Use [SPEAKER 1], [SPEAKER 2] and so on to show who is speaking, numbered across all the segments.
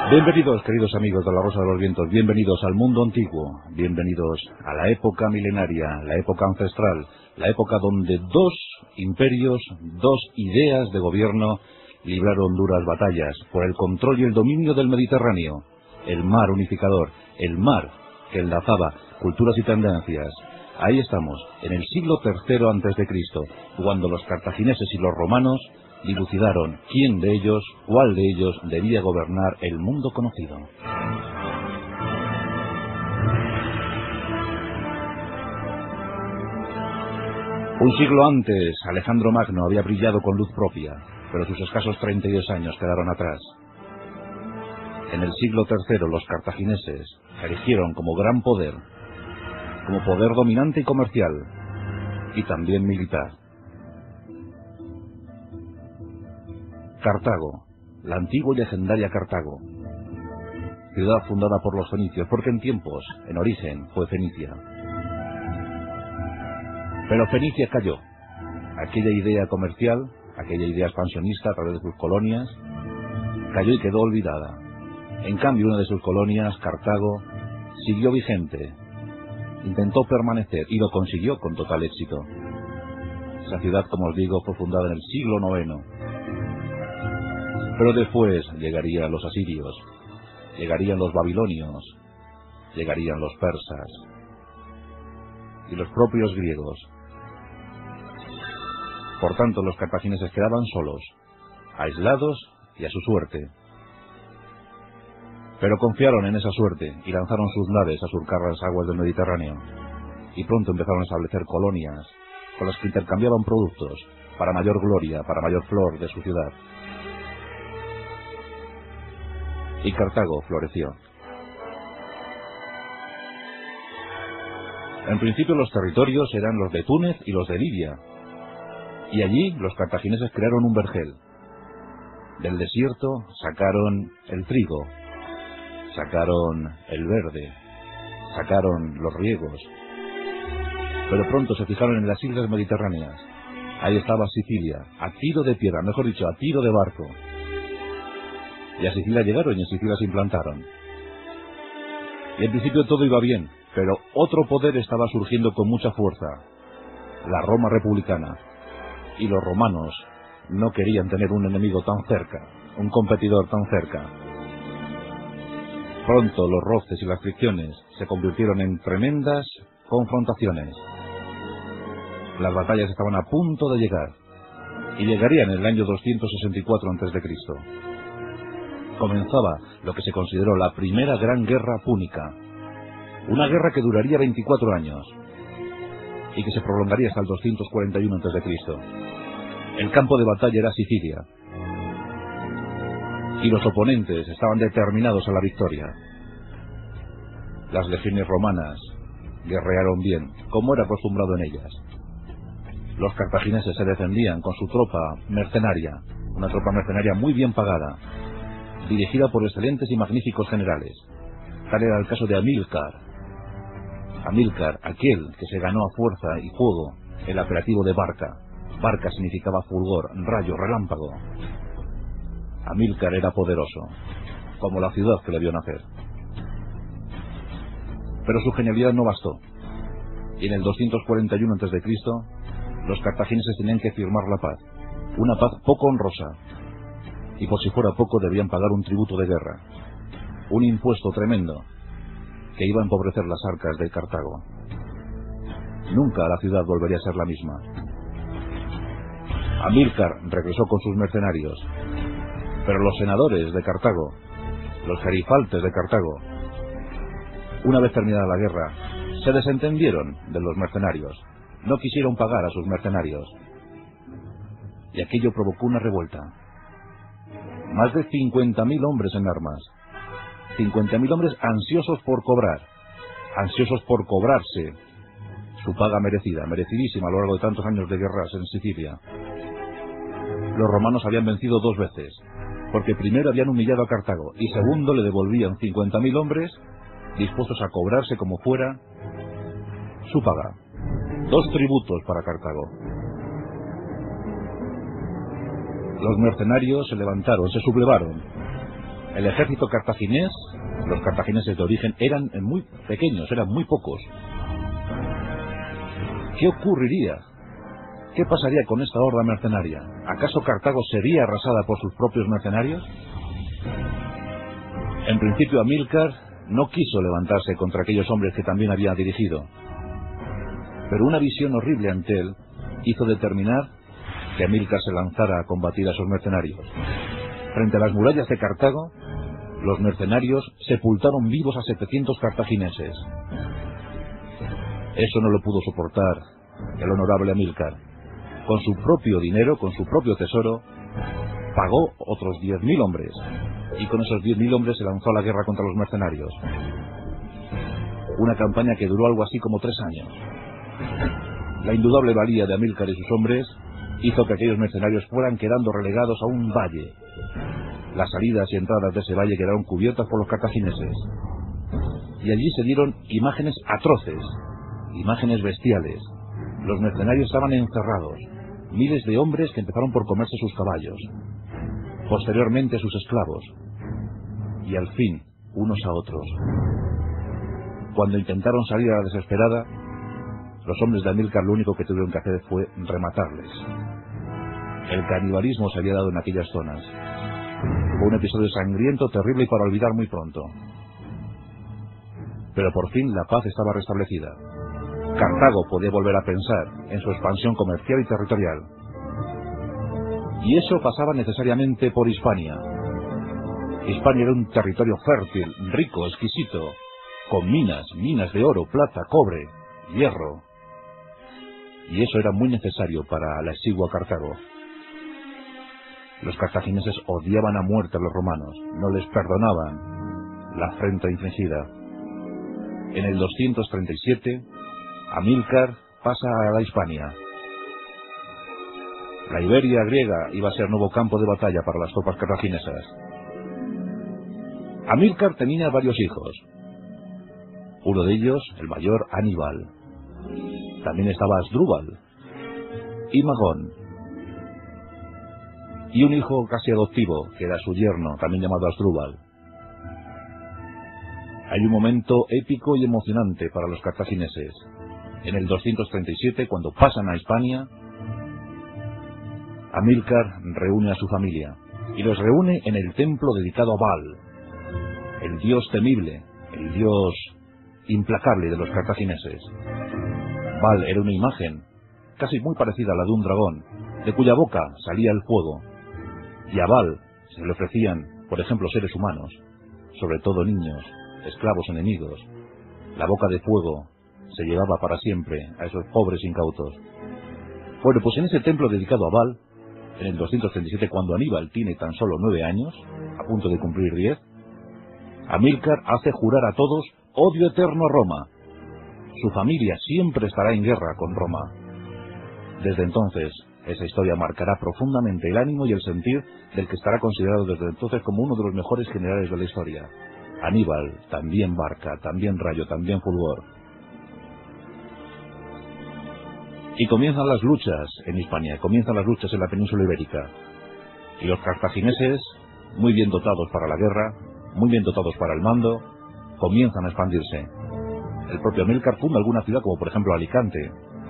[SPEAKER 1] Bienvenidos, queridos amigos de la Rosa de los Vientos, bienvenidos al mundo antiguo, bienvenidos a la época milenaria, la época ancestral, la época donde dos imperios, dos ideas de gobierno libraron duras batallas por el control y el dominio del Mediterráneo, el mar unificador, el mar que enlazaba culturas y tendencias. Ahí estamos, en el siglo III a.C., cuando los cartagineses y los romanos dilucidaron quién de ellos, cuál de ellos debía gobernar el mundo conocido. Un siglo antes, Alejandro Magno había brillado con luz propia, pero sus escasos 32 años quedaron atrás. En el siglo III, los cartagineses erigieron como gran poder, como poder dominante y comercial, y también militar. Cartago, la antigua y legendaria Cartago, ciudad fundada por los fenicios, porque en origen, fue Fenicia. Pero Fenicia cayó. Aquella idea comercial, aquella idea expansionista a través de sus colonias, cayó y quedó olvidada. En cambio, una de sus colonias, Cartago, siguió vigente, intentó permanecer y lo consiguió con total éxito. Esa ciudad, como os digo, fue fundada en el siglo IX. Pero después llegarían los asirios, llegarían los babilonios, llegarían los persas y los propios griegos. Por tanto, los cartagineses quedaban solos, aislados y a su suerte. Pero confiaron en esa suerte y lanzaron sus naves a surcar las aguas del Mediterráneo. Y pronto empezaron a establecer colonias con las que intercambiaban productos para mayor gloria, para mayor flor de su ciudad. Y Cartago floreció. En principio los territorios eran los de Túnez y los de Libia, y allí los cartagineses crearon un vergel. Del desierto sacaron el trigo, sacaron el verde, sacaron los riegos, pero pronto se fijaron en las islas mediterráneas. Ahí estaba Sicilia, a tiro de piedra, mejor dicho, a tiro de barco. Y a Sicilia llegaron y en Sicilia se implantaron. Y en principio todo iba bien, pero otro poder estaba surgiendo con mucha fuerza, la Roma republicana. Y los romanos no querían tener un enemigo tan cerca, un competidor tan cerca. Pronto los roces y las fricciones se convirtieron en tremendas confrontaciones. Las batallas estaban a punto de llegar, y llegarían en el año 264 a.C. Comenzaba lo que se consideró la primera gran guerra púnica, una guerra que duraría 24 años y que se prolongaría hasta el 241 a.C. El campo de batalla era Sicilia y los oponentes estaban determinados a la victoria. Las legiones romanas guerrearon bien, como era acostumbrado en ellas. Los cartagineses se defendían con su tropa mercenaria, una tropa mercenaria muy bien pagada, dirigida por excelentes y magníficos generales. Tal era el caso de Amílcar. Amílcar, aquel que se ganó a fuerza y fuego el apelativo de Barca. Barca significaba fulgor, rayo, relámpago. Amílcar era poderoso, como la ciudad que le vio nacer. Pero su genialidad no bastó. Y en el 241 a.C., los cartagineses tenían que firmar la paz. Una paz poco honrosa. Y por si fuera poco debían pagar un tributo de guerra, un impuesto tremendo que iba a empobrecer las arcas de Cartago. Nunca la ciudad volvería a ser la misma. Amílcar regresó con sus mercenarios, pero los senadores de Cartago, los gerifaltes de Cartago, una vez terminada la guerra, se desentendieron de los mercenarios, no quisieron pagar a sus mercenarios, y aquello provocó una revuelta. Más de 50.000 hombres en armas. 50.000 hombres ansiosos por cobrar. Ansiosos por cobrarse su paga merecida, merecidísima a lo largo de tantos años de guerras en Sicilia. Los romanos habían vencido dos veces, porque primero habían humillado a Cartago y segundo le devolvían 50.000 hombres dispuestos a cobrarse como fuera su paga. Dos tributos para Cartago. Los mercenarios se levantaron, se sublevaron, El ejército cartaginés, los cartagineses de origen, eran muy pequeños, eran muy pocos. ¿Qué ocurriría? ¿Qué pasaría con esta horda mercenaria? ¿Acaso Cartago sería arrasada por sus propios mercenarios? En principio Amílcar no quiso levantarse contra aquellos hombres que también había dirigido, pero una visión horrible ante él hizo determinar que Amílcar se lanzara a combatir a esos mercenarios. Frente a las murallas de Cartago, los mercenarios sepultaron vivos a 700 cartagineses. Eso no lo pudo soportar el honorable Amílcar. Con su propio dinero, con su propio tesoro, pagó otros 10.000 hombres, y con esos 10.000 hombres se lanzó a la guerra contra los mercenarios. Una campaña que duró algo así como 3 años. La indudable valía de Amílcar y sus hombres hizo que aquellos mercenarios fueran quedando relegados a un valle. Las salidas y entradas de ese valle quedaron cubiertas por los cartagineses. Y allí se dieron imágenes atroces, imágenes bestiales. Los mercenarios estaban encerrados, miles de hombres que empezaron por comerse sus caballos, posteriormente sus esclavos, y al fin, unos a otros. Cuando intentaron salir a la desesperada, los hombres de Amílcar lo único que tuvieron que hacer fue rematarles. El canibalismo se había dado en aquellas zonas. Fue un episodio sangriento, terrible y para olvidar muy pronto. Pero por fin la paz estaba restablecida. Cartago podía volver a pensar en su expansión comercial y territorial. Y eso pasaba necesariamente por Hispania. Hispania era un territorio fértil, rico, exquisito, con minas de oro, plata, cobre, hierro. Y eso era muy necesario para la exigua Cartago. Los cartagineses odiaban a muerte a los romanos, no les perdonaban la afrenta infligida. En el 237, Amílcar pasa a la Hispania. La Iberia griega iba a ser nuevo campo de batalla para las tropas cartaginesas. Amílcar tenía varios hijos. Uno de ellos, el mayor, Aníbal. También estaba Asdrúbal y Magón. Y un hijo casi adoptivo, que era su yerno, también llamado Asdrúbal. Hay un momento épico y emocionante para los cartagineses. En el 237, cuando pasan a Hispania, Amílcar reúne a su familia, y los reúne en el templo dedicado a Baal, el dios temible, el dios implacable de los cartagineses. Baal era una imagen, casi muy parecida a la de un dragón, de cuya boca salía el fuego, y a Baal se le ofrecían, por ejemplo, seres humanos, sobre todo niños, esclavos enemigos. La boca de fuego se llevaba para siempre a esos pobres incautos. Bueno, pues en ese templo dedicado a Baal, en el 237, cuando Aníbal tiene tan solo 9 años, a punto de cumplir 10, Amílcar hace jurar a todos odio eterno a Roma. Su familia siempre estará en guerra con Roma. Desde entonces, esa historia marcará profundamente el ánimo y el sentir del que estará considerado desde entonces como uno de los mejores generales de la historia. Aníbal, también Barca, también Rayo, también Fulgor. Y comienzan las luchas en Hispania, comienzan las luchas en la península ibérica. Y los cartagineses, muy bien dotados para la guerra, muy bien dotados para el mando, comienzan a expandirse. El propio Amílcar funda alguna ciudad, como por ejemplo Alicante.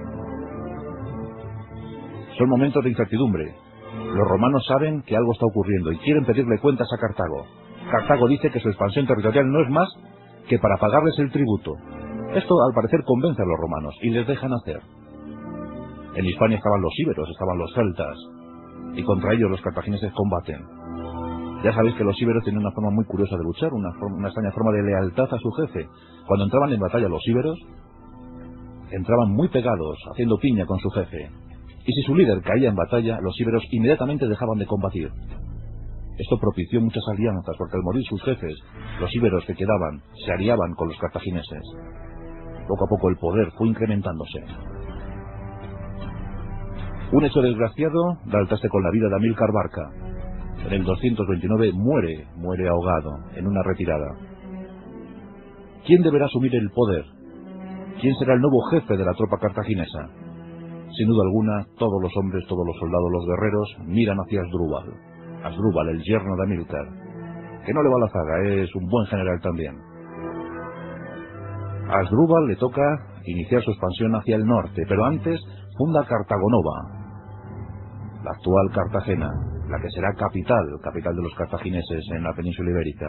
[SPEAKER 1] Son momentos de incertidumbre. Los romanos saben que algo está ocurriendo y quieren pedirle cuentas a Cartago. Cartago dice que su expansión territorial no es más que para pagarles el tributo. Esto al parecer convence a los romanos y les dejan hacer. En Hispania estaban los íberos, estaban los celtas, y contra ellos los cartagineses combaten. Ya sabéis que los íberos tienen una forma muy curiosa de luchar, una extraña forma de lealtad a su jefe. Cuando entraban en batalla los íberos, entraban muy pegados, haciendo piña con su jefe. Y si su líder caía en batalla, los íberos inmediatamente dejaban de combatir. Esto propició muchas alianzas, porque al morir sus jefes, los íberos que quedaban se aliaban con los cartagineses. Poco a poco el poder fue incrementándose. Un hecho desgraciado da el traste con la vida de Amílcar Barca. En el 229 muere ahogado en una retirada. ¿Quién deberá asumir el poder? ¿Quién será el nuevo jefe de la tropa cartaginesa? Sin duda alguna, todos los hombres, todos los soldados, los guerreros, miran hacia Asdrúbal. Asdrúbal, el yerno de Amílcar. que no le va a la zaga, es un buen general también. A Asdrúbal le toca iniciar su expansión hacia el norte, pero antes funda Cartago Nova, la actual Cartagena, la que será capital de los cartagineses en la península ibérica.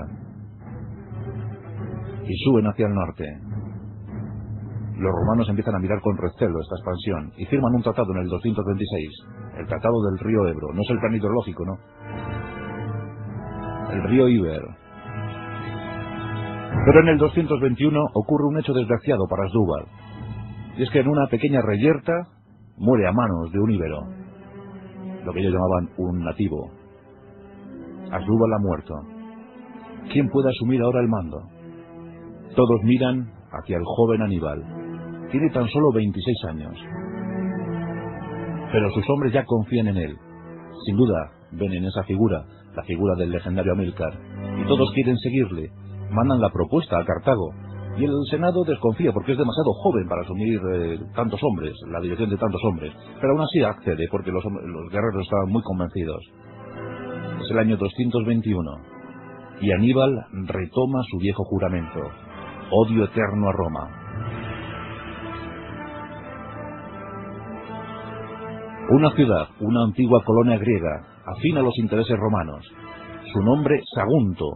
[SPEAKER 1] Y suben hacia el norte. Los romanos empiezan a mirar con recelo esta expansión y firman un tratado en el 226, el Tratado del río Ebro. No es el plan hidrológico, ¿no? El río Iber. Pero en el 221 ocurre un hecho desgraciado para Asdrúbal, y es que en una pequeña reyerta muere a manos de un íbero, lo que ellos llamaban un nativo. Asdrúbal ha muerto. ¿Quién puede asumir ahora el mando? Todos miran hacia el joven Aníbal. Tiene tan solo 26 años. Pero sus hombres ya confían en él. Sin duda, ven en esa figura, la figura del legendario Amílcar, y todos quieren seguirle. Mandan la propuesta a Cartago, y el Senado desconfía porque es demasiado joven para asumir tantos hombres, la dirección de tantos hombres. Pero aún así accede, porque los guerreros estaban muy convencidos. Es el año 221, y Aníbal retoma su viejo juramento: odio eterno a Roma. Una ciudad, una antigua colonia griega, afín a los intereses romanos. Su nombre, Sagunto.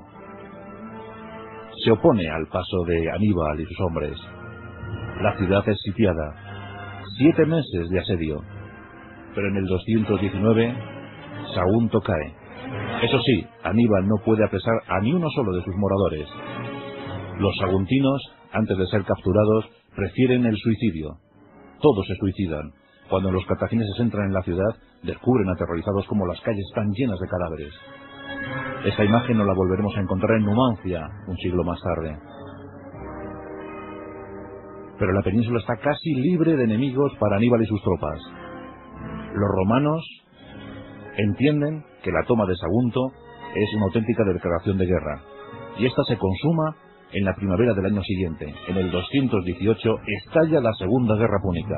[SPEAKER 1] Se opone al paso de Aníbal y sus hombres. La ciudad es sitiada. 7 meses de asedio. Pero en el 219, Sagunto cae. Eso sí, Aníbal no puede apresar a ni uno solo de sus moradores. Los saguntinos, antes de ser capturados, prefieren el suicidio. Todos se suicidan. Cuando los cartagineses entran en la ciudad, descubren aterrorizados como las calles están llenas de cadáveres. Esta imagen no la volveremos a encontrar en Numancia, un siglo más tarde. Pero la península está casi libre de enemigos para Aníbal y sus tropas. Los romanos entienden que la toma de Sagunto es una auténtica declaración de guerra, y esta se consuma en la primavera del año siguiente. En el 218 estalla la Segunda Guerra Púnica.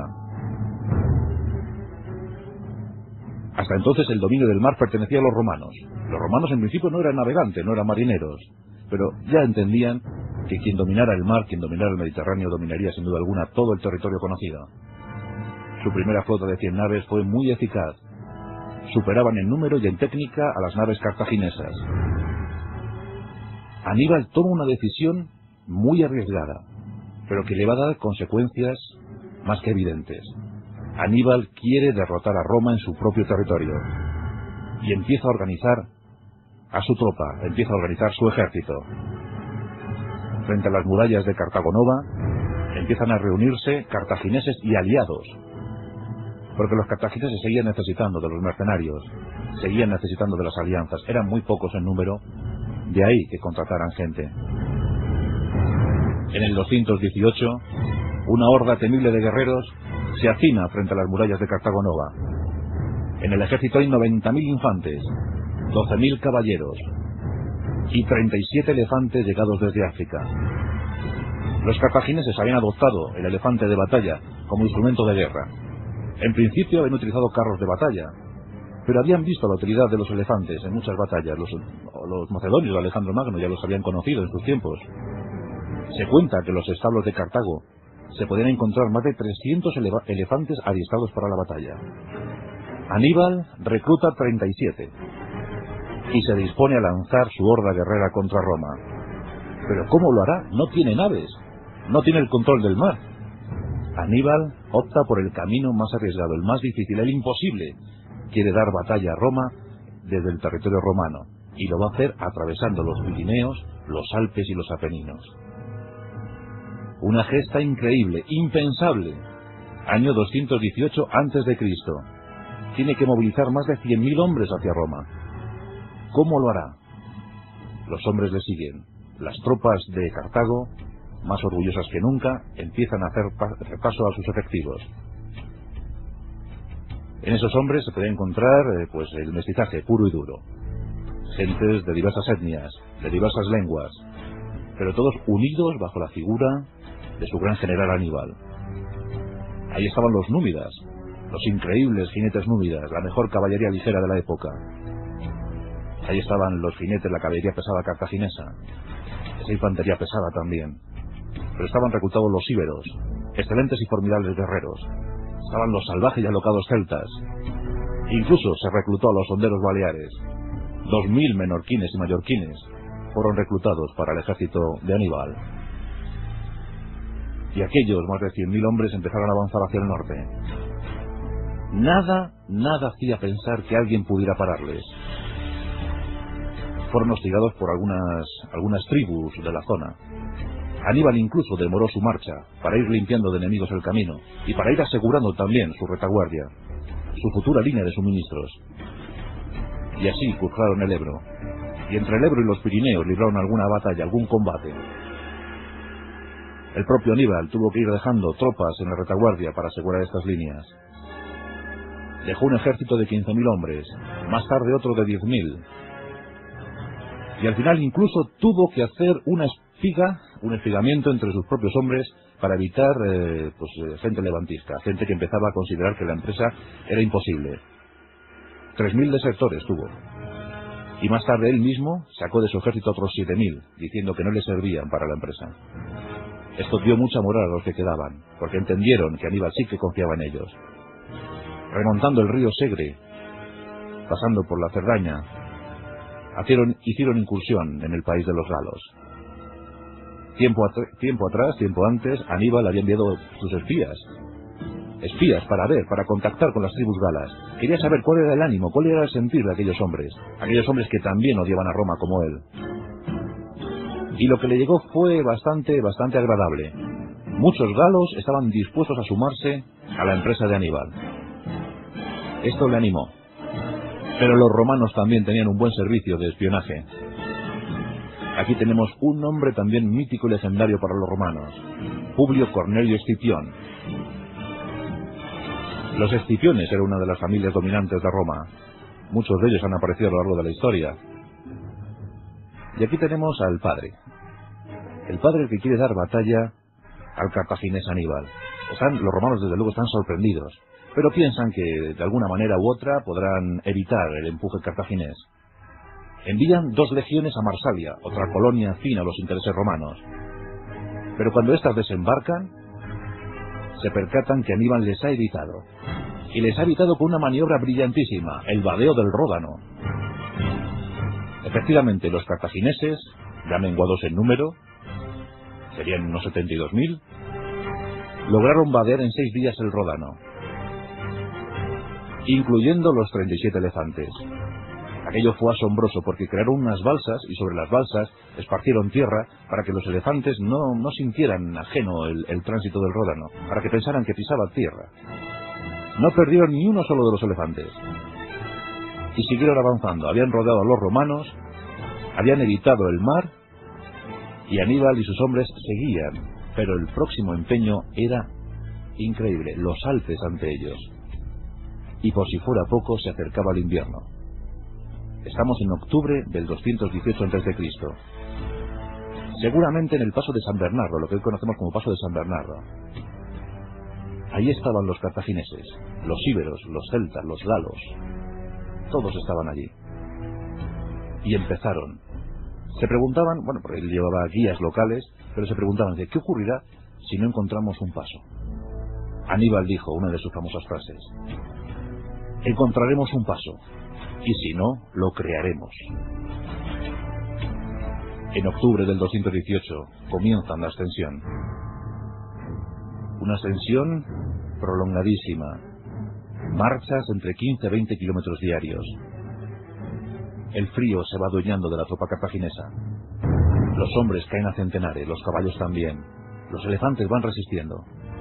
[SPEAKER 1] Hasta entonces el dominio del mar pertenecía a los romanos. Los romanos en principio no eran navegantes, no eran marineros, pero ya entendían que quien dominara el mar, quien dominara el Mediterráneo, dominaría sin duda alguna todo el territorio conocido. Su primera flota de 100 naves fue muy eficaz. Superaban en número y en técnica a las naves cartaginesas. Aníbal toma una decisión muy arriesgada, pero que le va a dar consecuencias más que evidentes. Aníbal quiere derrotar a Roma en su propio territorio y empieza a organizar a su tropa, empieza a organizar su ejército. Frente a las murallas de Cartago Nova empiezan a reunirse cartagineses y aliados, porque los cartagineses seguían necesitando de los mercenarios, seguían necesitando de las alianzas, eran muy pocos en número, de ahí que contrataran gente. En el 218, una horda temible de guerreros se hacina frente a las murallas de Cartago Nova. En el ejército hay 90.000 infantes, 12.000 caballeros y 37 elefantes llegados desde África. Los cartagineses habían adoptado el elefante de batalla como instrumento de guerra. En principio habían utilizado carros de batalla, pero habían visto la utilidad de los elefantes en muchas batallas. Los macedonios de Alejandro Magno ya los habían conocido en sus tiempos. Se cuenta que en los establos de Cartago se podían encontrar más de 300 elefantes adiestrados para la batalla. Aníbal recluta 37 y se dispone a lanzar su horda guerrera contra Roma. ¿Pero cómo lo hará? No tiene naves, no tiene el control del mar. Aníbal opta por el camino más arriesgado, el más difícil, el imposible. Quiere dar batalla a Roma desde el territorio romano, y lo va a hacer atravesando los Pirineos, los Alpes y los Apeninos. Una gesta increíble, impensable. Año 218 a.C. Tiene que movilizar más de 100.000 hombres hacia Roma. ¿Cómo lo hará? Los hombres le siguen. Las tropas de Cartago, más orgullosas que nunca, empiezan a hacer repaso a sus efectivos. En esos hombres se puede encontrar el mestizaje puro y duro. Gentes de diversas etnias, de diversas lenguas, pero todos unidos bajo la figura de su gran general Aníbal. Ahí estaban los númidas, los increíbles jinetes númidas, la mejor caballería ligera de la época. Ahí estaban los jinetes, la caballería pesada cartaginesa, esa infantería pesada también. Pero estaban reclutados los íberos, excelentes y formidables guerreros. Estaban los salvajes y alocados celtas. Incluso se reclutó a los honderos baleares. 2000 menorquines y mallorquines fueron reclutados para el ejército de Aníbal. Y aquellos más de 100.000 hombres empezaron a avanzar hacia el norte. Nada hacía pensar que alguien pudiera pararles. Fueron hostigados por algunas tribus de la zona. Aníbal incluso demoró su marcha para ir limpiando de enemigos el camino y para ir asegurando también su retaguardia, su futura línea de suministros. Y así cruzaron el Ebro, y entre el Ebro y los Pirineos libraron alguna batalla, algún combate. El propio Aníbal tuvo que ir dejando tropas en la retaguardia para asegurar estas líneas. Dejó un ejército de 15.000 hombres, más tarde otro de 10.000. Y al final incluso tuvo que hacer un espigamiento entre sus propios hombres para evitar gente levantista, gente que empezaba a considerar que la empresa era imposible. 3.000 desertores tuvo. Y más tarde él mismo sacó de su ejército otros 7.000, diciendo que no le servían para la empresa. Esto dio mucha moral a los que quedaban, porque entendieron que Aníbal sí que confiaba en ellos. Remontando el río Segre, pasando por la Cerdaña, hicieron incursión en el país de los galos. Tiempo antes, Aníbal había enviado sus espías para contactar con las tribus galas. Quería saber cuál era el ánimo, cuál era el sentir de aquellos hombres que también odiaban a Roma como él. Y lo que le llegó fue bastante agradable. Muchos galos estaban dispuestos a sumarse a la empresa de Aníbal. Esto le animó. Pero los romanos también tenían un buen servicio de espionaje. Aquí tenemos un nombre también mítico y legendario para los romanos: Publio Cornelio Escipión. Los Escipiones eran una de las familias dominantes de Roma. Muchos de ellos han aparecido a lo largo de la historia. Y aquí tenemos al padre. El padre que quiere dar batalla al cartaginés Aníbal. Los romanos desde luego están sorprendidos, pero piensan que de alguna manera u otra podrán evitar el empuje cartaginés. Envían 2 legiones a Marsalia, otra colonia afín a los intereses romanos. Pero cuando éstas desembarcan, se percatan que Aníbal les ha evitado. Y les ha evitado con una maniobra brillantísima: el vadeo del Ródano. Efectivamente, los cartagineses, ya menguados en número, serían unos 72.000, lograron vadear en 6 días el Ródano, incluyendo los 37 elefantes. Aquello fue asombroso porque crearon unas balsas y sobre las balsas esparcieron tierra para que los elefantes no sintieran ajeno el tránsito del Ródano, para que pensaran que pisaba tierra. No perdieron ni uno solo de los elefantes. Y siguieron avanzando. Habían rodeado a los romanos, habían evitado el mar, y Aníbal y sus hombres seguían. Pero el próximo empeño era increíble: los Alpes ante ellos. Y por si fuera poco, se acercaba el invierno. Estamos en octubre del 218 a.C. Seguramente en el paso de San Bernardo, lo que hoy conocemos como paso de San Bernardo. Ahí estaban los cartagineses, los íberos, los celtas, los galos. Todos estaban allí. Y empezaron. Se preguntaban, porque él llevaba guías locales, pero se preguntaban: ¿qué ocurrirá si no encontramos un paso? Aníbal dijo una de sus famosas frases: encontraremos un paso, y si no, lo crearemos. En octubre del 218 comienzan la ascensión. Una ascensión prolongadísima. Marchas entre 15 y 20 kilómetros diarios. El frío se va adueñando de la tropa cartaginesa. Los hombres caen a centenares, los caballos también. Los elefantes van resistiendo.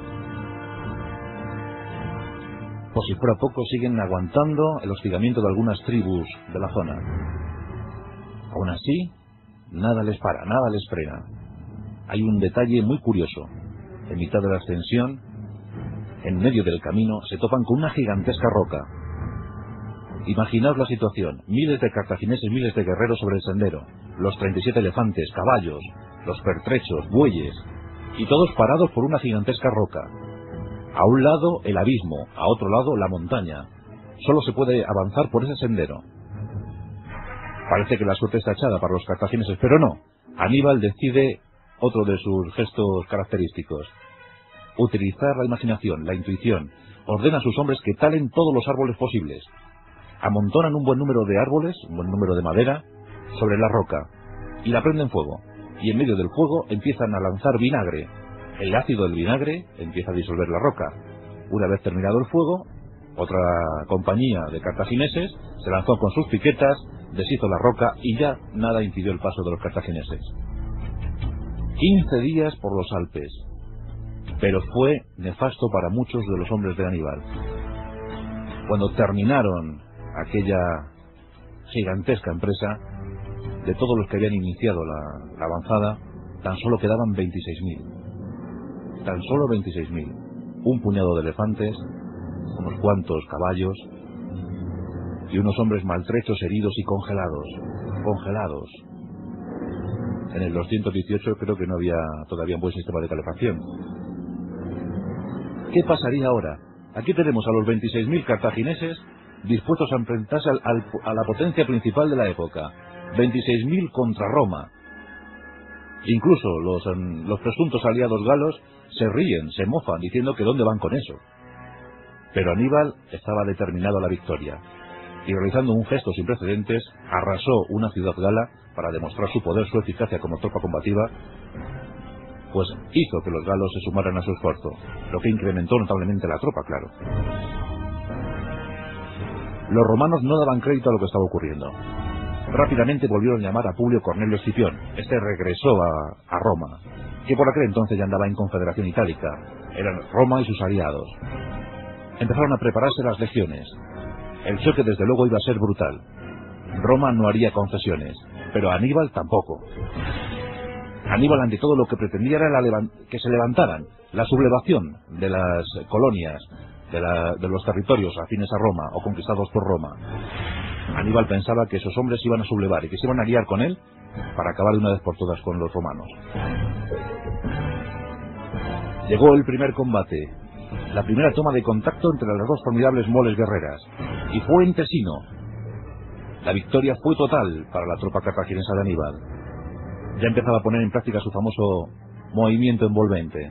[SPEAKER 1] Por si fuera poco, siguen aguantando el hostigamiento de algunas tribus de la zona. Aún así, nada les para, nada les frena. Hay un detalle muy curioso. En mitad de la ascensión, en medio del camino, se topan con una gigantesca roca. Imaginaos la situación: miles de cartagineses, miles de guerreros sobre el sendero, los 37 elefantes, caballos, los pertrechos, bueyes, y todos parados por una gigantesca roca. A un lado el abismo, a otro lado la montaña. Solo se puede avanzar por ese sendero. Parece que la suerte está echada para los cartagineses, pero no. Aníbal decide otro de sus gestos característicos: utilizar la imaginación, la intuición. Ordena a sus hombres que talen todos los árboles posibles. Amontonan un buen número de árboles, un buen número de madera, sobre la roca, y la prenden fuego. Y en medio del fuego empiezan a lanzar vinagre. El ácido del vinagre empieza a disolver la roca. Una vez terminado el fuego, otra compañía de cartagineses se lanzó con sus piquetas, deshizo la roca y ya nada impidió el paso de los cartagineses. 15 días por los Alpes, pero fue nefasto para muchos de los hombres de Aníbal. Cuando terminaron aquella gigantesca empresa, de todos los que habían iniciado la avanzada, tan solo quedaban 26.000. Tan solo 26.000. Un puñado de elefantes, unos cuantos caballos y unos hombres maltrechos, heridos y congelados. Congelados. En el 218 creo que no había todavía un buen sistema de calefacción. ¿Qué pasaría ahora? Aquí tenemos a los 26.000 cartagineses dispuestos a enfrentarse a la potencia principal de la época. 26.000 contra Roma. Incluso los presuntos aliados galos se ríen, se mofan, diciendo que dónde van con eso. Pero Aníbal estaba determinado a la victoria, y realizando un gesto sin precedentes, arrasó una ciudad gala para demostrar su poder, su eficacia como tropa combativa, pues hizo que los galos se sumaran a su esfuerzo, lo que incrementó notablemente la tropa, claro. Los romanos no daban crédito a lo que estaba ocurriendo. Rápidamente volvieron a llamar a Publio Cornelio Escipión. Este regresó a Roma, que por aquel entonces ya andaba en Confederación Itálica. Eran Roma y sus aliados. Empezaron a prepararse las legiones. El choque desde luego iba a ser brutal. Roma no haría concesiones, pero Aníbal tampoco. Aníbal ante todo lo que pretendía era que se levantaran, la sublevación de las colonias, de los territorios afines a Roma o conquistados por Roma. Aníbal pensaba que esos hombres iban a sublevar y que se iban a aliar con él para acabar de una vez por todas con los romanos. Llegó el primer combate, la primera toma de contacto entre las dos formidables moles guerreras, y fue en Tesino. La victoria fue total para la tropa cartaginesa de Aníbal. Ya empezaba a poner en práctica su famoso movimiento envolvente.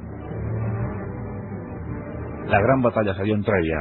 [SPEAKER 1] La gran batalla salió en Trebia.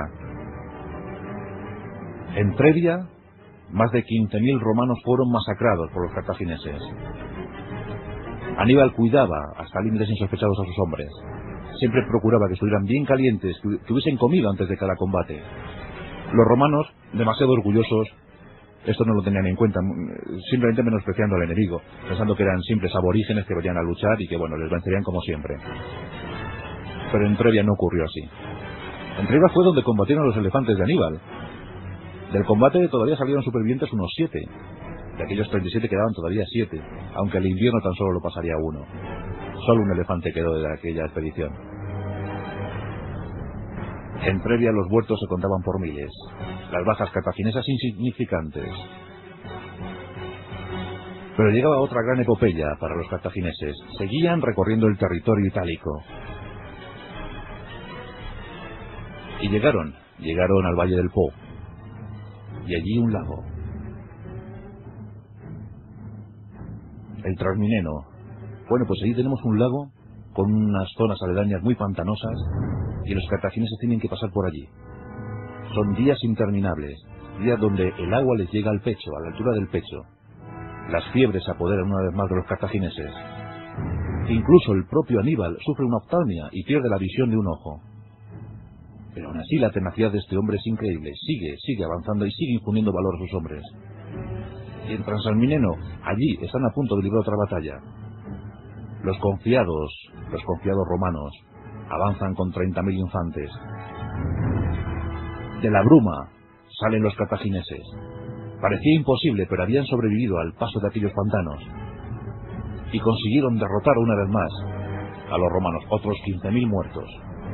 [SPEAKER 1] En Trebia, más de 15.000 romanos fueron masacrados por los cartagineses. Aníbal cuidaba hasta límites insospechados a sus hombres. Siempre procuraba que estuvieran bien calientes, que hubiesen comido antes de cada combate. Los romanos, demasiado orgullosos, esto no lo tenían en cuenta, simplemente menospreciando al enemigo, pensando que eran simples aborígenes que venían a luchar y que, bueno, les vencerían como siempre. Pero en Trebia no ocurrió así. En Trebia fue donde combatieron los elefantes de Aníbal. Del combate todavía salieron supervivientes unos 7. De aquellos 37 quedaban todavía 7, aunque el invierno tan solo lo pasaría uno. Solo un elefante quedó de aquella expedición. En Trebia los muertos se contaban por miles, las bajas cartaginesas insignificantes. Pero llegaba otra gran epopeya para los cartagineses. Seguían recorriendo el territorio itálico. Y llegaron al valle del Po. Y allí un lago. El Transmineno. Bueno, pues allí tenemos un lago con unas zonas aledañas muy pantanosas y los cartagineses tienen que pasar por allí. Son días interminables, días donde el agua les llega al pecho, a la altura del pecho. Las fiebres se apoderan una vez más de los cartagineses. Incluso el propio Aníbal sufre una oftalmia y pierde la visión de un ojo. Pero aún así la tenacidad de este hombre es increíble. Sigue avanzando y sigue infundiendo valor a sus hombres. Y en Transmineno, allí están a punto de librar otra batalla. Los confiados romanos avanzan con 30.000 infantes. De la bruma salen los cartagineses. Parecía imposible, pero habían sobrevivido al paso de aquellos pantanos. Y consiguieron derrotar una vez más a los romanos, otros 15.000 muertos.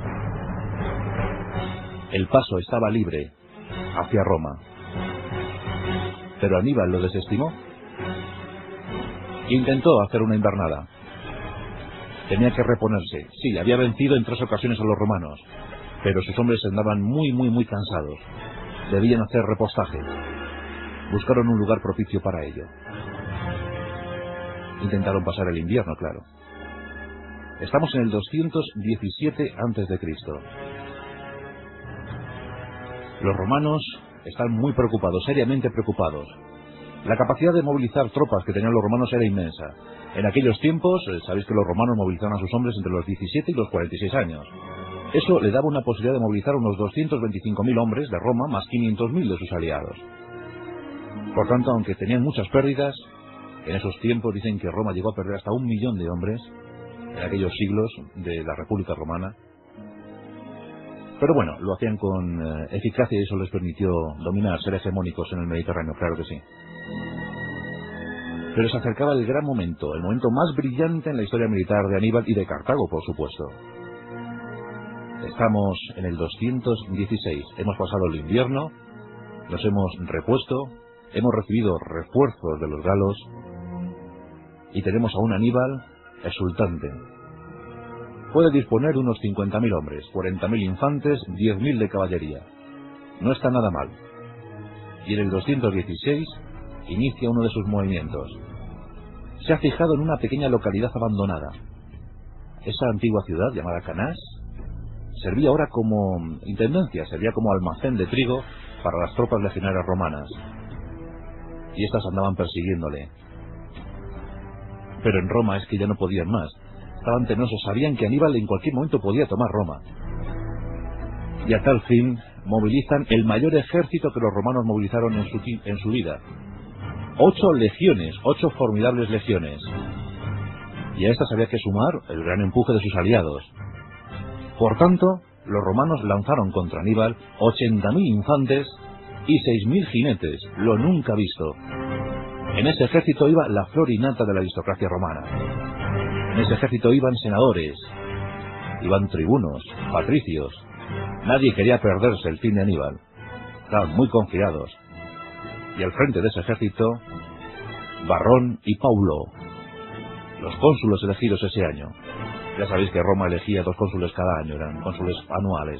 [SPEAKER 1] El paso estaba libre hacia Roma. Pero Aníbal lo desestimó. Intentó hacer una invernada. Tenía que reponerse. Sí, había vencido en 3 ocasiones a los romanos, pero sus hombres andaban muy cansados. Debían hacer repostaje. Buscaron un lugar propicio para ello. Intentaron pasar el invierno, claro. Estamos en el 217 a.C. Los romanos están muy preocupados, seriamente preocupados. La capacidad de movilizar tropas que tenían los romanos era inmensa. En aquellos tiempos, sabéis que los romanos movilizaban a sus hombres entre los 17 y los 46 años. Eso le daba una posibilidad de movilizar unos 225.000 hombres de Roma, más 500.000 de sus aliados. Por tanto, aunque tenían muchas pérdidas, en esos tiempos dicen que Roma llegó a perder hasta 1 millón de hombres en aquellos siglos de la República Romana. Pero bueno, lo hacían con eficacia y eso les permitió dominar, ser hegemónicos en el Mediterráneo, claro que sí. Pero se acercaba el gran momento, el momento más brillante en la historia militar de Aníbal y de Cartago, por supuesto. Estamos en el 216, hemos pasado el invierno, nos hemos repuesto, hemos recibido refuerzos de los galos y tenemos a un Aníbal exultante. Puede disponer de unos 50.000 hombres, 40.000 infantes, 10.000 de caballería. No está nada mal. Y en el 216 inicia uno de sus movimientos. Se ha fijado en una pequeña localidad abandonada. Esa antigua ciudad llamada Canás servía ahora como intendencia, servía como almacén de trigo para las tropas legionarias romanas. Y estas andaban persiguiéndole. Pero en Roma es que ya no podían más. Estaban temerosos, sabían que Aníbal en cualquier momento podía tomar Roma. Y a tal fin movilizan el mayor ejército que los romanos movilizaron en su vida. 8 legiones, 8 formidables legiones. Y a estas había que sumar el gran empuje de sus aliados. Por tanto, los romanos lanzaron contra Aníbal 80.000 infantes y 6.000 jinetes, lo nunca visto. En ese ejército iba la flor y nata de la aristocracia romana. En ese ejército iban senadores, iban tribunos, patricios. Nadie quería perderse el fin de Aníbal. Estaban muy confiados. Y al frente de ese ejército, Varrón y Paulo, los cónsules elegidos ese año. Ya sabéis que Roma elegía 2 cónsules cada año, eran cónsules anuales.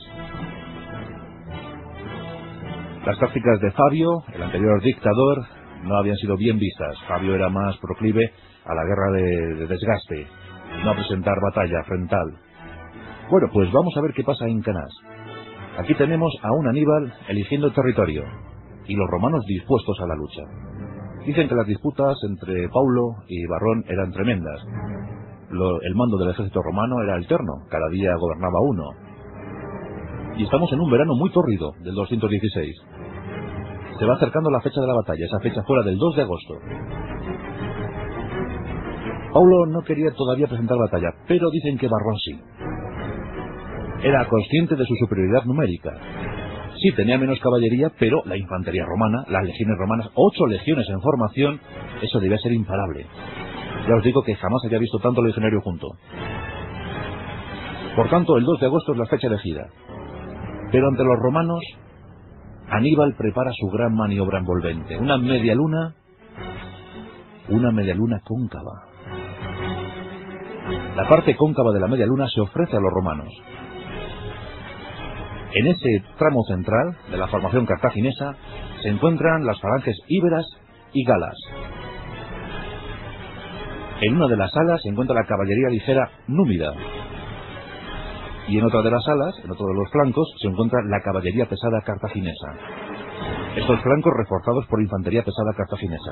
[SPEAKER 1] Las tácticas de Fabio, el anterior dictador, no habían sido bien vistas. Fabio era más proclive a la guerra de desgaste, no a presentar batalla frontal. Bueno, pues vamos a ver qué pasa en Canás. Aquí tenemos a un Aníbal eligiendo territorio y los romanos dispuestos a la lucha. Dicen que las disputas entre Paulo y Varrón eran tremendas. El mando del ejército romano era alterno, cada día gobernaba uno. Y estamos en un verano muy tórrido del 216. Se va acercando la fecha de la batalla, esa fecha fuera del 2 de agosto. Paulo no quería todavía presentar batalla, pero dicen que Varrón sí. Era consciente de su superioridad numérica. Sí, tenía menos caballería, pero la infantería romana, las legiones romanas, 8 legiones en formación, eso debía ser imparable. Ya os digo que jamás había visto tanto legionario junto. Por tanto, el 2 de agosto es la fecha elegida. Pero ante los romanos, Aníbal prepara su gran maniobra envolvente, una media luna cóncava. La parte cóncava de la media luna se ofrece a los romanos. En ese tramo central de la formación cartaginesa se encuentran las falanges íberas y galas. En una de las alas se encuentra la caballería ligera númida. Y en otra de las alas, en otro de los flancos, se encuentra la caballería pesada cartaginesa. Estos flancos reforzados por infantería pesada cartaginesa.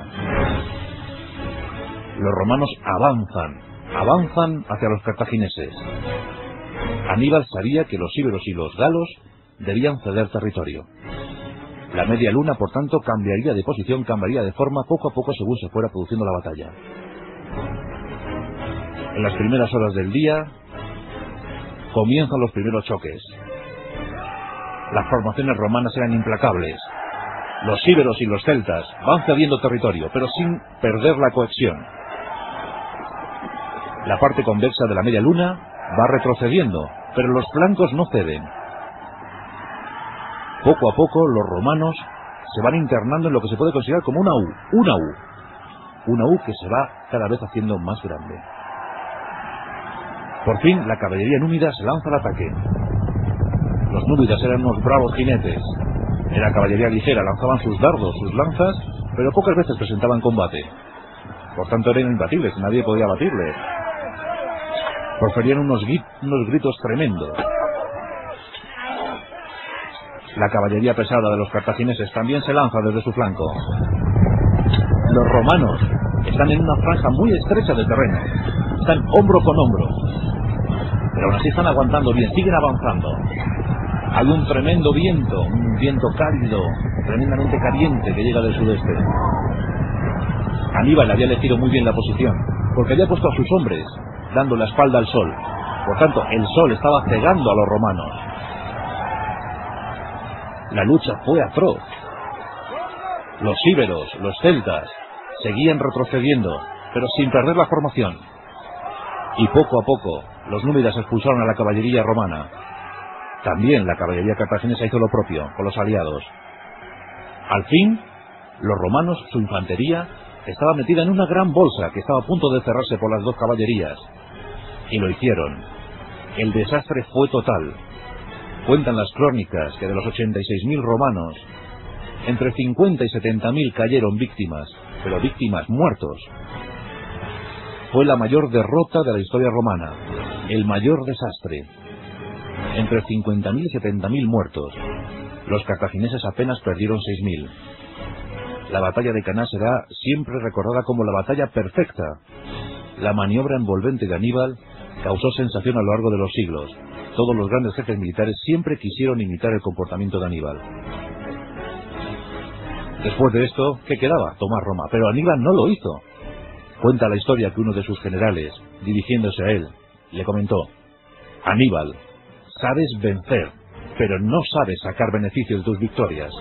[SPEAKER 1] Los romanos avanzan hacia los cartagineses. Aníbal sabía que los íberos y los galos debían ceder territorio. La media luna, por tanto, cambiaría de posición, cambiaría de forma poco a poco según se fuera produciendo la batalla. En las primeras horas del día comienzan los primeros choques. Las formaciones romanas eran implacables. Los íberos y los celtas van cediendo territorio, pero sin perder la cohesión. La parte convexa de la media luna va retrocediendo, pero los flancos no ceden. Poco a poco los romanos se van internando en lo que se puede considerar como una U que se va cada vez haciendo más grande. Por fin la caballería númida se lanza al ataque. Los númidas eran unos bravos jinetes. Era caballería ligera, lanzaban sus dardos, sus lanzas pero pocas veces presentaban combate. Por tanto eran imbatibles, nadie podía batirles. Proferían unos gritos tremendos. La caballería pesada de los cartagineses también se lanza desde su flanco. Los romanos están en una franja muy estrecha de terreno. Están hombro con hombro. Pero aún así están aguantando bien, siguen avanzando. Hay un tremendo viento, un viento cálido, tremendamente caliente que llega del sudeste. Aníbal había elegido muy bien la posición, porque había puesto a sus hombres dando la espalda al sol. Por tanto, el sol estaba cegando a los romanos. La lucha fue atroz. Los íberos, los celtas, seguían retrocediendo, pero sin perder la formación. Y poco a poco, los númidas expulsaron a la caballería romana. También la caballería cartaginesa hizo lo propio, con los aliados. Al fin, los romanos, su infantería, estaba metida en una gran bolsa que estaba a punto de cerrarse por las dos caballerías. Y lo hicieron. El desastre fue total. Cuentan las crónicas que de los 86.000 romanos, entre 50 y 70.000 cayeron víctimas, pero víctimas muertos. Fue la mayor derrota de la historia romana, el mayor desastre. Entre 50.000 y 70.000 muertos. Los cartagineses apenas perdieron 6.000. La batalla de Caná será siempre recordada como la batalla perfecta. La maniobra envolvente de Aníbal causó sensación a lo largo de los siglos. Todos los grandes jefes militares siempre quisieron imitar el comportamiento de Aníbal. Después de esto, ¿qué quedaba? Tomar Roma. Pero Aníbal no lo hizo. Cuenta la historia que uno de sus generales, dirigiéndose a él, le comentó: Aníbal, sabes vencer, pero no sabes sacar beneficio de tus victorias.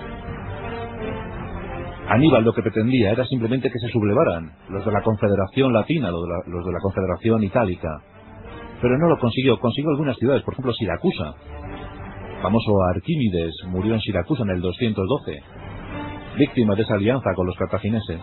[SPEAKER 1] Aníbal lo que pretendía era simplemente que se sublevaran los de la Confederación Latina, los de la Confederación Itálica. Pero no lo consiguió. Consiguió algunas ciudades, por ejemplo Siracusa. Famoso Arquímedes murió en Siracusa en el 212, víctima de esa alianza con los cartagineses.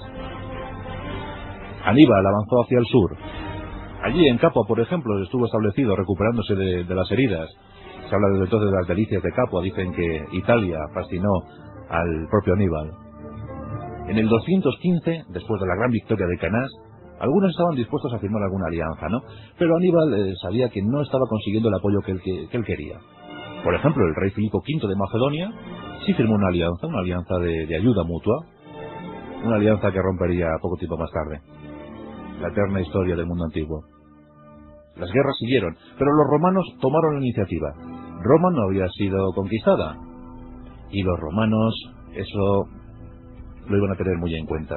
[SPEAKER 1] Aníbal avanzó hacia el sur. Allí en Capua, por ejemplo, estuvo establecido, recuperándose de las heridas. Se habla desde entonces de las delicias de Capua. Dicen que Italia fascinó al propio Aníbal. En el 215, después de la gran victoria de Canás, algunos estaban dispuestos a firmar alguna alianza, ¿no? Pero Aníbal sabía que no estaba consiguiendo el apoyo que él quería. Por ejemplo, el rey Filipo V de Macedonia sí firmó una alianza de ayuda mutua, una alianza que rompería poco tiempo más tarde. La eterna historia del mundo antiguo. Las guerras siguieron, pero los romanos tomaron la iniciativa. Roma no había sido conquistada, y los romanos eso lo iban a tener muy en cuenta.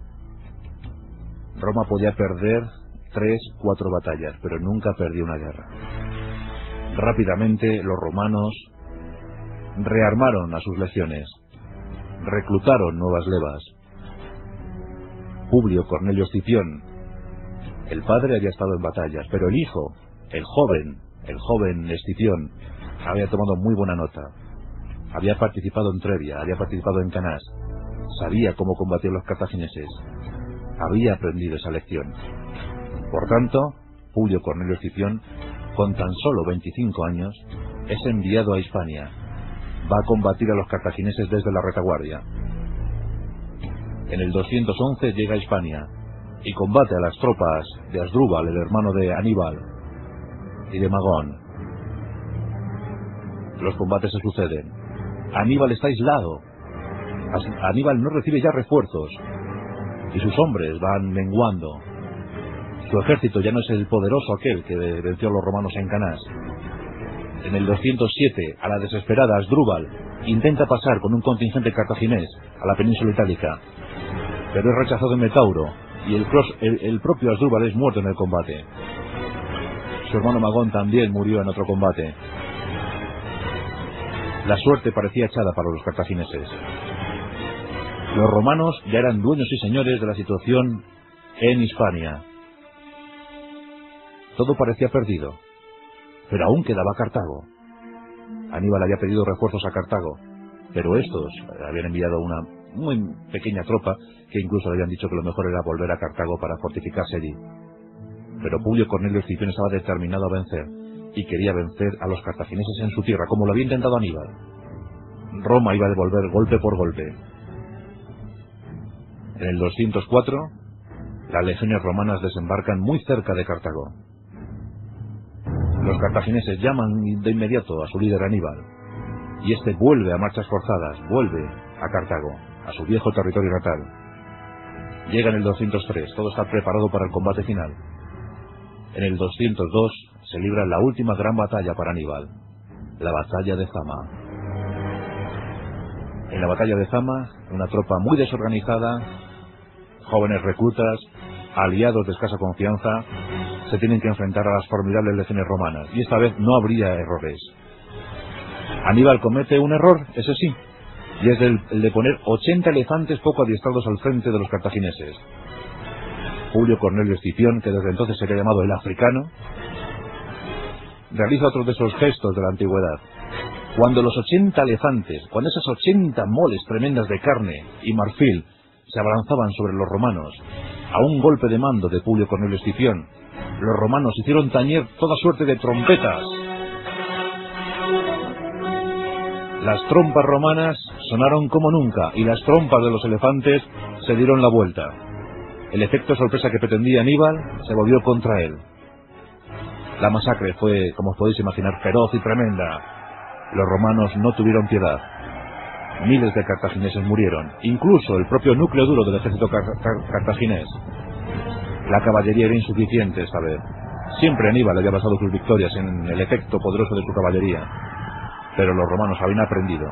[SPEAKER 1] Roma podía perder 3, 4 batallas, pero nunca perdió una guerra. Rápidamente los romanos rearmaron a sus legiones, reclutaron nuevas levas. Publio Cornelio Escipión, el padre había estado en batallas, pero el hijo, el joven Escipión, había tomado muy buena nota. Había participado en Trebia, había participado en Canás, sabía cómo combatir a los cartagineses, había aprendido esa lección. Por tanto, Publio Cornelio Escipión, con tan solo 25 años, es enviado a Hispania. Va a combatir a los cartagineses desde la retaguardia. En el 211 llega a Hispania y combate a las tropas de Asdrúbal, el hermano de Aníbal, y de Magón. Los combates se suceden. Aníbal está aislado. Aníbal no recibe ya refuerzos y sus hombres van menguando. Su ejército ya no es el poderoso aquel que venció a los romanos en Canás. En el 207, a la desesperada, Asdrúbal intenta pasar con un contingente cartaginés a la península itálica, pero es rechazado en Metauro y el propio Asdrúbal es muerto en el combate. Su hermano Magón también murió en otro combate. La suerte parecía echada para los cartagineses. Los romanos ya eran dueños y señores de la situación en Hispania. Todo parecía perdido, pero aún quedaba Cartago. Aníbal había pedido refuerzos a Cartago, pero estos habían enviado una muy pequeña tropa que incluso le habían dicho que lo mejor era volver a Cartago para fortificarse allí. Pero Publio Cornelio Escipión estaba determinado a vencer y quería vencer a los cartagineses en su tierra, como lo había intentado Aníbal. Roma iba a devolver golpe por golpe. En el 204, las legiones romanas desembarcan muy cerca de Cartago. Los cartagineses llaman de inmediato a su líder Aníbal, y este vuelve a marchas forzadas, vuelve a Cartago, a su viejo territorio natal. Llega en el 203, todo está preparado para el combate final. En el 202 se libra la última gran batalla para Aníbal, la batalla de Zama. En la batalla de Zama, una tropa muy desorganizada, jóvenes reclutas, aliados de escasa confianza, se tienen que enfrentar a las formidables legiones romanas, y esta vez no habría errores. Aníbal comete un error, ese sí, y es el de poner 80 elefantes poco adiestrados al frente de los cartagineses. Publio Cornelio Escipión, que desde entonces sería llamado el africano, realiza otro de esos gestos de la antigüedad. Cuando los 80 elefantes, cuando esas 80 moles tremendas de carne y marfil se abalanzaban sobre los romanos, a un golpe de mando de Publio Cornelio Escipión, los romanos hicieron tañer toda suerte de trompetas. Las trompas romanas sonaron como nunca, y las trompas de los elefantes se dieron la vuelta. El efecto sorpresa que pretendía Aníbal se volvió contra él. La masacre fue, como os podéis imaginar, feroz y tremenda. Los romanos no tuvieron piedad. Miles de cartagineses murieron, incluso el propio núcleo duro del ejército cartaginés. La caballería era insuficiente esta vez. Siempre Aníbal había basado sus victorias en el efecto poderoso de su caballería, pero los romanos habían aprendido.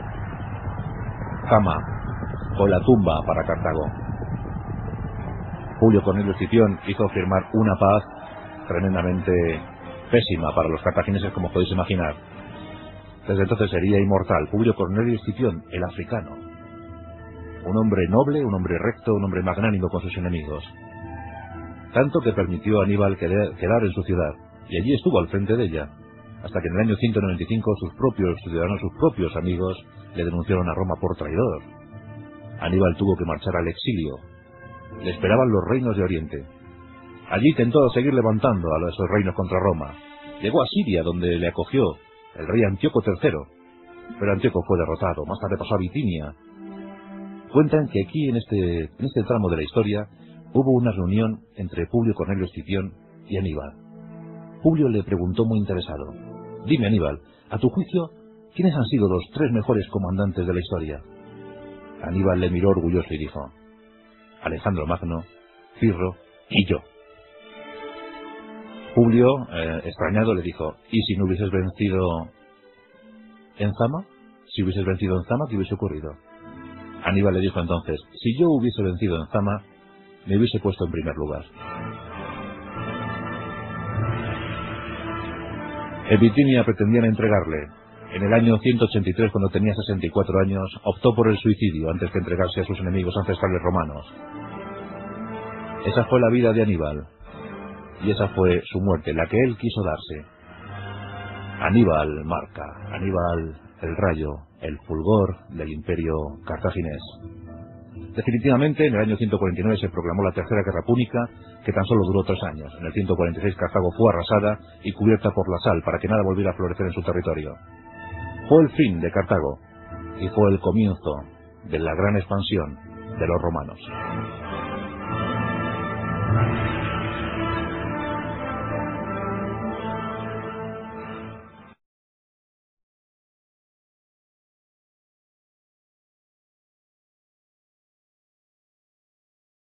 [SPEAKER 1] Zama fue la tumba para Cartago. Publio Cornelio Escipión hizo firmar una paz tremendamente pésima para los cartagineses, como podéis imaginar. Desde entonces sería inmortal Publio Cornelio Escipión, el africano. Un hombre noble, un hombre recto, un hombre magnánimo con sus enemigos. Tanto que permitió a Aníbal quedar en su ciudad, y allí estuvo al frente de ella, hasta que en el año 195 sus propios ciudadanos, sus propios amigos, le denunciaron a Roma por traidor. Aníbal tuvo que marchar al exilio. Le esperaban los reinos de Oriente. Allí intentó seguir levantando a esos reinos contra Roma. Llegó a Siria, donde le acogió el rey Antíoco III, pero Antíoco fue derrotado. Más tarde pasó a Bitinia. Cuentan que aquí, en este tramo de la historia, hubo una reunión entre Publio Cornelio Escipión y Aníbal. Publio le preguntó muy interesado: dime, Aníbal, a tu juicio, ¿quiénes han sido los 3 mejores comandantes de la historia? Aníbal le miró orgulloso y dijo: Alejandro Magno, Pirro y yo. Publio, extrañado, le dijo: ¿y si no hubieses vencido en Zama? Si hubieses vencido en Zama, ¿qué hubiese ocurrido? Aníbal le dijo entonces: si yo hubiese vencido en Zama, me hubiese puesto en primer lugar. En Bitinia pretendían entregarle. En el año 183, cuando tenía 64 años, optó por el suicidio antes que entregarse a sus enemigos ancestrales romanos. Esa fue la vida de Aníbal, y esa fue su muerte, la que él quiso darse. Aníbal marca, Aníbal el rayo, el fulgor del imperio cartaginés. Definitivamente, en el año 149 se proclamó la Tercera Guerra Púnica, que tan solo duró 3 años. En el 146 Cartago fue arrasada y cubierta por la sal para que nada volviera a florecer en su territorio. Fue el fin de Cartago y fue el comienzo de la gran expansión de los romanos.